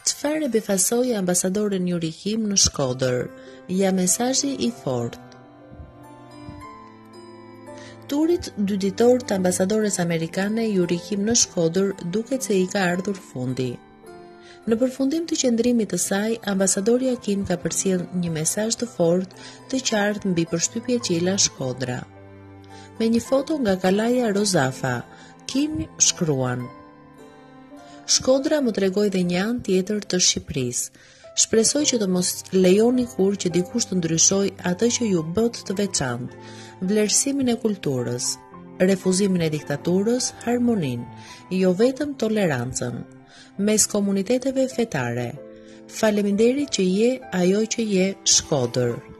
Çfarë befasoi ambasadoren Yuri Kim në Shkodër? Ja mesazhi i fortë. Turit dy ditor të ambasadores amerikane Yuri Kim në Shkodër duket se i ka ardhur fundi. Në përfundim të qëndrimit të saj, ambasadorja Kim ka përcjell një mesazh të fortë të qartë mbi përshtypje qela Shkodra. Me një foto nga kalaja Rozafa, Kim shkruan: Shkodra më tregoi dhe një anë tjetër të Shqipërisë. Shpresoj që të mos lejoni kur që dikush të ndryshoj atë që ju bët të veçantë, vlerësimin e kulturës, refuzimin e diktaturës, harmoninë, jo vetëm tolerancën mes komuniteteve fetare. Faleminderit që je ajo që je, Shkodër.